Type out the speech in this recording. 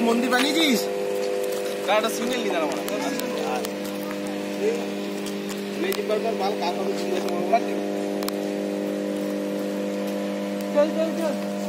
মন্দির বানিয়েছিস? কাটা সিঙ্গেল নিয়ে দাঁড়া মারা লেজিং বারবার মাল কাটা হচ্ছে। চল চল চল